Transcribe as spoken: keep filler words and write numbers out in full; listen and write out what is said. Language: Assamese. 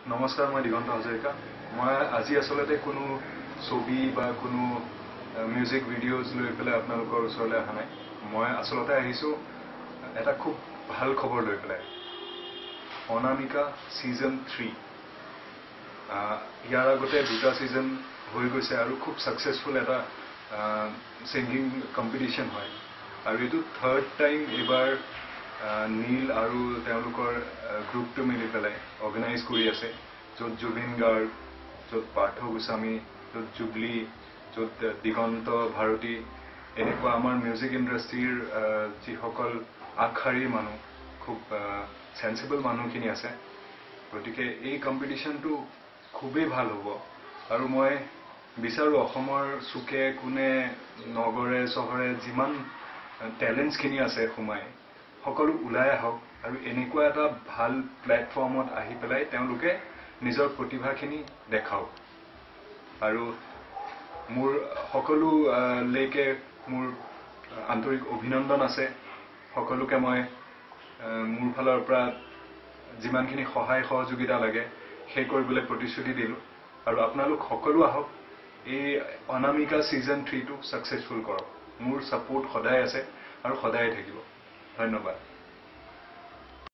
নমস্কাৰ, মই দিগন্ত হাজৰিকা। মই আজি আসলতে কোনো ছবি বা কোনো মিউজিক ভিডিঅ'জ লৈ পেলাই আপোনালোকৰ ওচৰলৈ অহা নাই। মই আসলতে আহিছোঁ এটা খুব ভাল খবৰ লৈ পেলাই। অনামিকা ছিজন থ্ৰী ইয়াৰ আগতে দুটা ছিজন হৈ গৈছে আৰু খুব ছাকচেছফুল এটা ছিংগিং কম্পিটিশ্যন হয় আৰু এইটো থাৰ্ড টাইম এইবাৰ নীল আৰু তেওঁলোকৰ গ্ৰুপটো মিলি পেলাই অৰ্গেনাইজ কৰি আছে, য'ত জুবিন গাৰ্গ, য'ত পাৰ্থ গোস্বামী, য'ত জুবলি, য'ত দিগন্ত ভাৰতী, এনেকুৱা আমাৰ মিউজিক ইণ্ডাষ্ট্ৰীৰ যিসকল আগশাৰীৰ মানুহ, খুব চেন্সিবল মানুহখিনি আছে। গতিকে এই কম্পিটিশ্যনটো খুবেই ভাল হ'ব আৰু মই বিচাৰোঁ অসমৰ চুকে কোণে নগৰে চহৰে যিমান টেলেণ্টছখিনি আছে সোমাই সকলো ওলাই আহক আৰু এনেকুৱা এটা ভাল প্লেটফৰ্মত আহি পেলাই তেওঁলোকে নিজৰ প্ৰতিভাখিনি দেখাওক। আৰু মোৰ সকলোলৈকে মোৰ আন্তৰিক অভিনন্দন আছে। সকলোকে মই মোৰ ফালৰ পৰা যিমানখিনি সহায় সহযোগিতা লাগে সেই কৰিবলৈ প্ৰতিশ্ৰুতি দিলোঁ আৰু আপোনালোক সকলো আহক, এই অনামিকা ছিজন থ্ৰীটো ছাকচেছফুল কৰক। মোৰ ছাপোৰ্ট সদায় আছে আৰু সদায়ে থাকিব। ধন্যবাদ।